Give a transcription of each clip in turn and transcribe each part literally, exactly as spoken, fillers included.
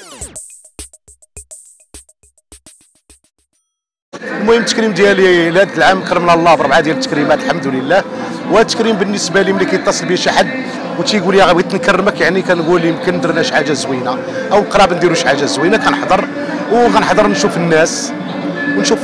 المهم التكريم ديالي لهذا العام كرمنا الله بربعه ديال التكريمات الحمد لله. وهذا التكريم بالنسبه لي ملي كيتصل بي شي حد وتيقول لي بغيت نكرمك، يعني كنقول يمكن درنا شي حاجه زوينه او قراب نديروا شي حاجه زوينه، كنحضر وغنحضر نشوف الناس ونشوف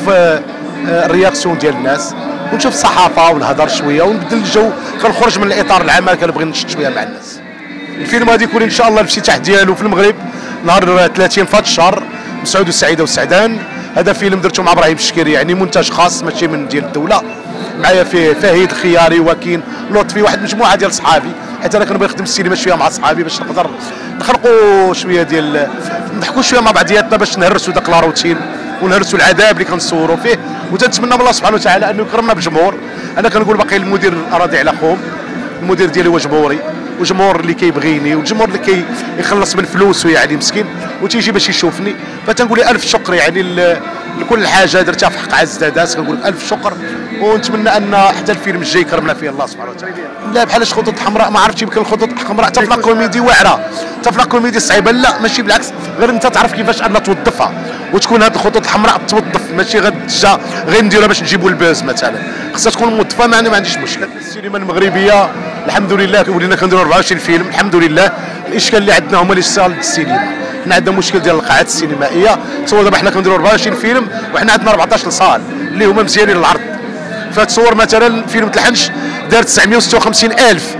الرياكسيون ديال الناس ونشوف الصحافه ونهضر شويه ونبدل الجو، كنخرج من الاطار العام كنبغي نشط شويه مع الناس. الفيلم غادي يكون ان شاء الله الافتتاح ديالو في المغرب نهار ثلاثين في هذا الشهر، مسعود والسعيده والسعدان. هذا فيلم درته مع ابراهيم الشكيري، يعني منتج خاص ماشي من ديال الدوله. معايا فيه فهيد الخياري وكين لطفي، واحد مجموعه ديال صحابي، حيت انا كنبغي نخدم السينما شويه مع صحابي باش نقدر نخلقوا شويه ديال نضحكوا شويه مع بعضياتنا باش نهرسوا داك لاروتين ونهرسوا العذاب اللي كنصوروا فيه. وتنتمنى من الله سبحانه وتعالى انه يكرمنا بجمهور. انا كنقول باقي المدير راضي على خوم، المدير ديالي هو جمهوري وجمهور اللي كيبغيني والجمهور اللي كيخلص من فلوسه يعني مسكين وتيجي باش يشوفني. فتنقول الف شكر يعني لكل حاجه درتها في حق عز داداس، كنقول الف شكر. ونتمنى ان حتى الفيلم الجاي يكرمنا فيه الله سبحانه وتعالى. لا بحال الخطوط الحمراء ما عرفتش، يمكن الخطوط الحمراء حتى في لا كوميدي واعره، حتى في لا كوميدي صعيبه. لا ماشي بالعكس، غير انت تعرف كيفاش ان توظفها وتكون هذه الخطوط الحمراء توظف، ماشي غير تجا غير نديرها باش نجيبوا الباز مثلا، خصها تكون موظفه. ما ما عنديش مشكل. السينما المغربيه الحمد لله ولينا كنديروا أربعة وعشرين فيلم الحمد لله. الاشكال اللي عندنا هما لي سال السينما، حنا عندنا مشكل ديال القاعات السينمائيه. تصور دابا حنا كنديروا أربعة وعشرين فيلم وحنا عندنا أربعطاش صال اللي هما مزيانين للعرض. فتصور مثلا فيلم تلحنش دار تسعمائة وستة وخمسين ألف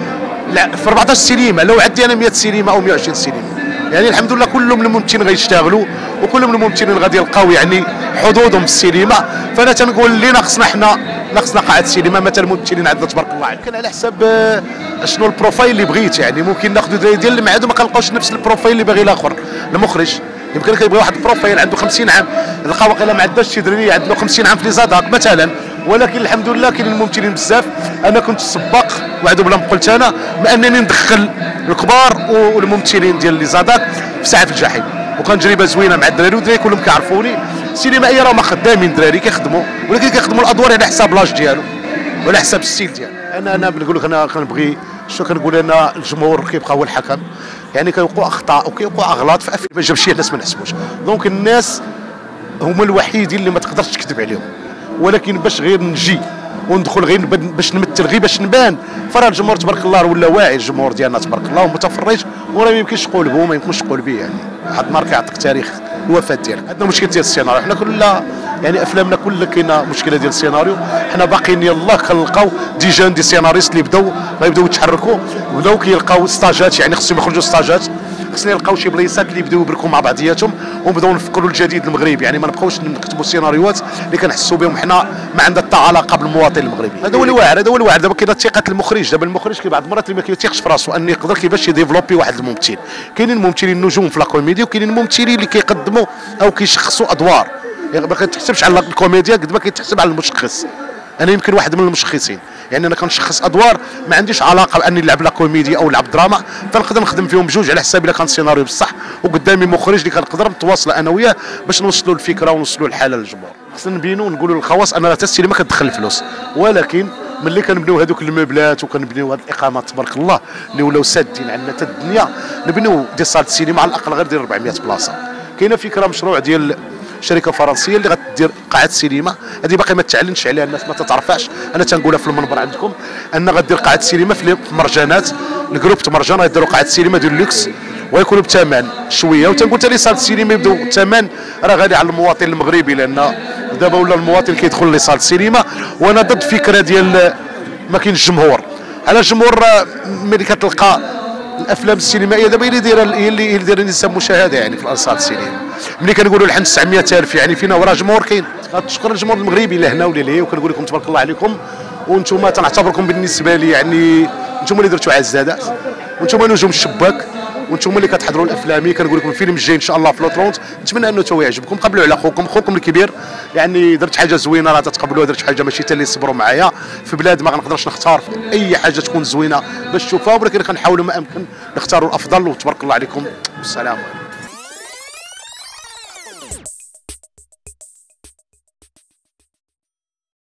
في أربعطاش سينما، لو عندي انا مئة سينما او مئة وعشرين سينما. يعني الحمد لله كلهم الممثلين غيشتغلوا وكلهم الممثلين غادي يلقاو يعني حظوظهم في السينما. فانا تنقول اللي ناقصنا حنا ناقصنا قاعات السينما، مثلا الممثلين عندنا تبارك الله عليهم. كان على حساب شنو البروفايل اللي بغيت، يعني ممكن ناخذ دراري ديال اللي معادو ما كنلقاوش نفس البروفايل اللي باغي الاخر. المخرج يمكن كيبغي واحد البروفايل عنده خمسين عام، لقى واقيلا ما عندناش شي دري عنده خمسين عام في لي زاداك مثلا. ولكن الحمد لله كاينين الممثلين بزاف. انا كنت السباق وعدو بلا ما قلت انا ما انني ندخل الكبار والممثلين ديال لي زاداك في ساعه في الجحيم، وكان تجربه زوينه مع الدراري والدراري كلهم كيعرفوني. السينمائيه راهم خدامين دراري كيخدموا، ولكن كيخدموا الادوار على حساب لاج ديالو وعلى حساب الستيل ديالو. انا انا بنقول لك انا كنبغي شنو كنقول انا الجمهور كيبقى هو الحكم، يعني كيوقعوا اخطاء وكيوقعوا اغلاط في افلام ما جابش شي الناس ما نحسبوش. دونك الناس هما الوحيدين اللي ما تقدرش تكذب عليهم، ولكن باش غير نجي وندخل غير باش نمثل غير باش نبان، فراه الجمهور تبارك الله ولا واعي، الجمهور ديالنا تبارك الله ومتفرج وراه ما يمكنش تقول به وما يمكنش تقول به. يعني واحد النهار كيعطيك تاريخ الوفاه ديالك. عندنا مشكل ديال السيناريو، حنا كلها يعني افلامنا كلها كاينه مشكله ديال السيناريو. حنا باقيين يلاه كنلقاو دي جون دي سيناريست اللي بداو غيبداو يتحركوا، بداو كيلقاو ستاجات، يعني خصهم يخرجوا ستاجات، خصنا يلقاو شي بلايصات اللي يبداو يبركوا مع بعضياتهم ونبداو نفكروا الجديد المغربي. يعني ما نبقاوش نكتبوا سيناريوهات اللي كنحسوا بهم حنا ما عندها حتى علاقه بالمواطن المغربي. هذا هو الواعر، هذا هو الواعر. دابا كاينه ثقه المخرج، دابا المخرج كي بعض المرات اللي ما كيثيقش في راسو انه يقدر كيفاش يديفلوبي واحد الممثل. كاينين ممثلين نجوم في لا كوميدي وكاينين ممثلين اللي كيقدموا او كيشخصوا ادوار، يعني ما كتحسبش على الكوميديا قد ما كيتحسب على المشخص. انا يمكن واحد من المشخصين، يعني انا كنشخص ادوار ما عنديش علاقه باني نلعب لا كوميديا او نلعب دراما، فنقدر نخدم فيهم بجوج على حساب الا كان سيناريو بصح وقدامي مخرج اللي كنقدر نتواصل انا وياه باش نوصلوا الفكره ونوصلوا الحاله للجمهور. خصنا نبينوا ونقولوا للخواص ان راه حتى السينما كتدخل الفلوس، ولكن ملي كنبنيو هذوك المبلات وكنبنيو هذه الاقامات تبارك الله اللي ولاو سادين عندنا حتى الدنيا، نبنيو دي صالة السينما على الاقل غير ديال أربعمائة بلاصه. كاينه فكره مشروع ديال شركه فرنسيه اللي غتدير قاعه السينما، هذه باقي ما تعلنش عليها الناس ما تتعرفهاش، انا تنقولها في المنبر عندكم ان غدير قاعه السينما في مرجانات، الجروب مرجان غيديروا قاعه السينما ديال اللوكس ويكونوا بثمن شويه. وتنقول حتى لي صالة السينما يبداو الثمن راه غالي على المواطن المغربي، لان دابا ولا المواطن كيدخل لي صالة السينما. وانا ضد فكره ديال ما كاينش الجمهور. على الجمهور ملي كتلقى الافلام السينمائيه دابا هي اللي دايره هي اللي دايره نسب مشاهده يعني في صالة السينما. ملي كنقولوا لحد تسعمائة ألف يعني فينا وراه جمهور كاين. كنشكر الجمهور المغربي لهنا ولا ليه، وكنقول لكم تبارك الله عليكم. وانتم تنعتبركم بالنسبه لي يعني انتم اللي درتوا عزادات، وانتم نجوم الشباك، وانتم اللي كتحضروا الافلامي. كنقول لكم الفيلم الجاي ان شاء الله في لوطرونت، نتمنى انه تو يعجبكم. قبلوا على خوكم خوكم الكبير، يعني درت حاجه زوينه راه تتقبلوها، درت حاجه ماشي حتى اللي يصبروا معايا في بلاد ما غنقدرش نختار اي حاجه تكون زوينه باش تشوفها، ولكن كنحاولوا ما امكن نختاروا الافضل. وتبارك الله عليكم والسلام عليكم.